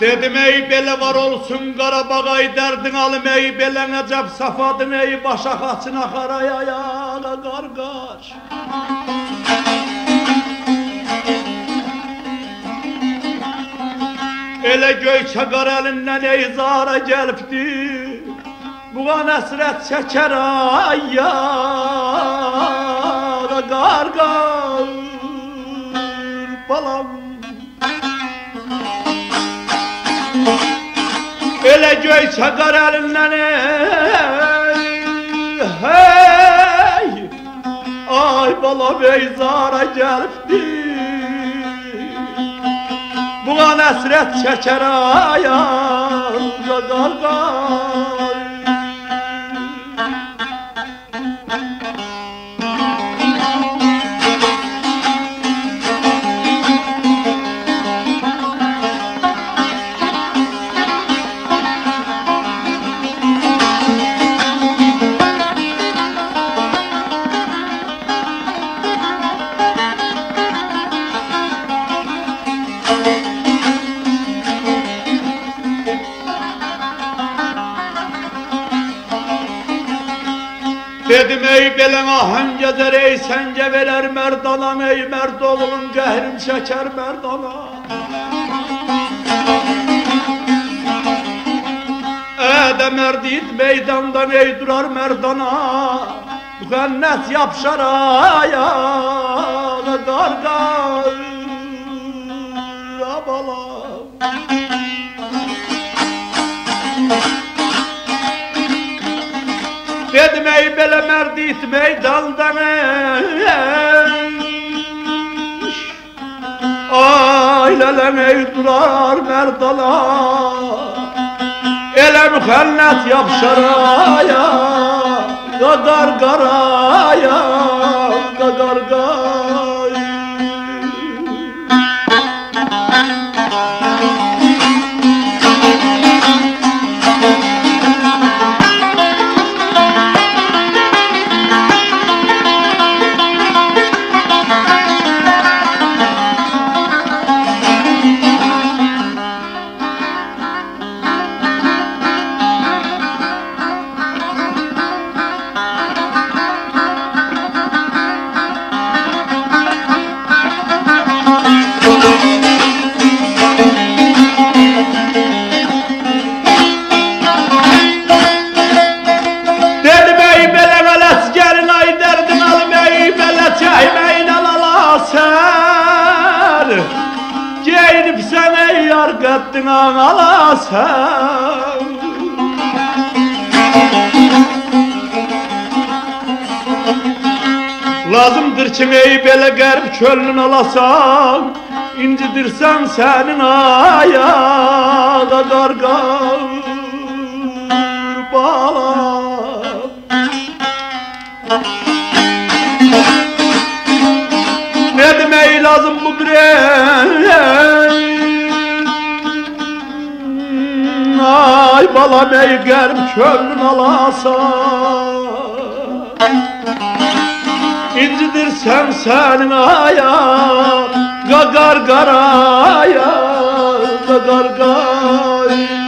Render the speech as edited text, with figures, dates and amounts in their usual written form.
Dedim ey bele var olsun Qarabağay derdin alım ey bele necab safadın ey başa kaçına karaya ya qarqaş. Ele göy çakar elinden ey zara gelipdi buğa nesret çeker ay ya qarqaş balam. Ele göy çakar elinden hey ay balam ey zara gelipdi buğa nesret çeker ay qarqaş. Dedim ey belen ahın gezer ey sence verer merdana ey merd oğlum qəhrim çeker merdana. De merdit meydandan ey durar merdana müğənnet yapşar ayağa qarqaş abalam. Dedim ey bele merdit meydandan ailelen ey durar merdana ele müğənnet yapşar ayağa qarqaraya qarqaş. Geyinip sen ey yar qəddinə alasan lazımdır ki ey belə qərb könlün alasan incidirsən sənin ayağa qarqaş balam. Ne demeyi lazım budur ay balam ey qərb könlün alasan incidirsən sənin ayağa qarqaraya qarqaş.